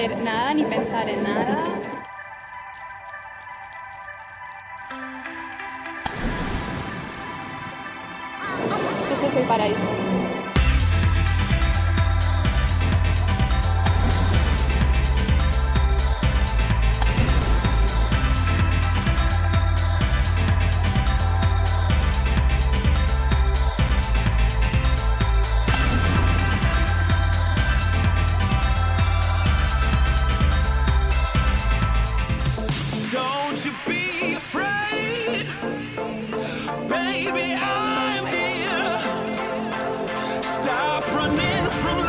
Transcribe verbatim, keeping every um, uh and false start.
hacer nada ni pensar en nada. Este es el paraíso. Don't you be afraid, baby, I'm here. Stop running from